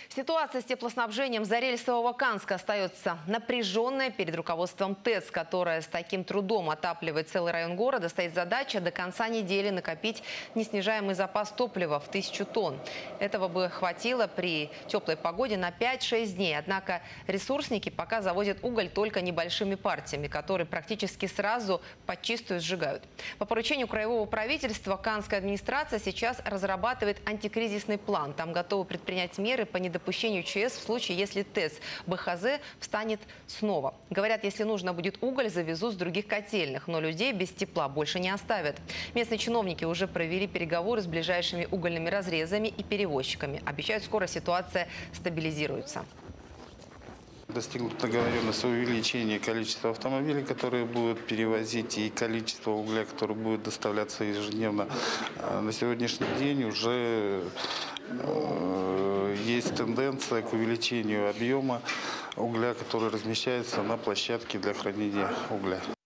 Ситуация с теплоснабжением Зарельсового Канска остается напряженная. Перед руководством ТЭЦ, которая с таким трудом отапливает целый район города, стоит задача до конца недели накопить неснижаемый запас топлива в 1000 тонн. Этого бы хватило при теплой погоде на 5-6 дней. Однако ресурсники пока завозят уголь только небольшими партиями, которые практически сразу подчистую сжигают. По поручению краевого правительства Канская администрация сейчас разрабатывает антикризисный план. Там готовы предпринять меры по недопущению ЧС в случае, если ТЭЦ БХЗ встанет снова. Говорят, если нужно будет уголь, завезут с других котельных. Но людей без тепла больше не оставят. Местные чиновники уже провели переговоры с ближайшими угольными разрезами и перевозчиками. Обещают, скоро ситуация стабилизируется. Достигнута договоренность о увеличении количества автомобилей, которые будут перевозить, и количество угля, который будет доставляться ежедневно. На сегодняшний день уже есть тенденция к увеличению объема угля, который размещается на площадке для хранения угля.